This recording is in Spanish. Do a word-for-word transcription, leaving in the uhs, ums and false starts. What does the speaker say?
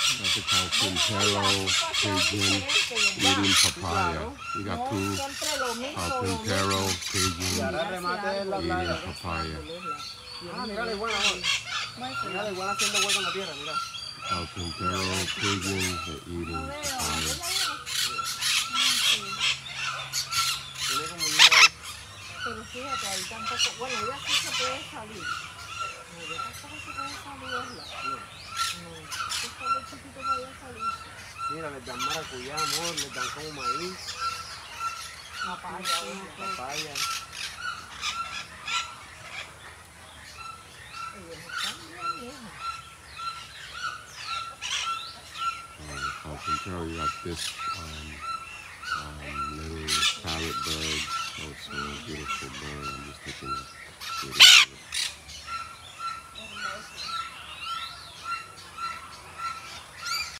Got the carpintero pigeon eating papaya. You got two carpintero pigeons eating papaya. Carpintero pigeons are eating papaya. Pero fíjate, ahí tampoco, bueno, ya sí se puede salir. No, yo tampoco se puede salir, ¿verdad? No. No, es solo el chiquito vaya a salir. Mira, les dan maracuyá, amor, les dan como maíz. Papaya, papaya. Ellos están bien viejos. Carpintero, you got this um, um, little parrot bird. Oh, so beautiful bird. I'm just taking a video.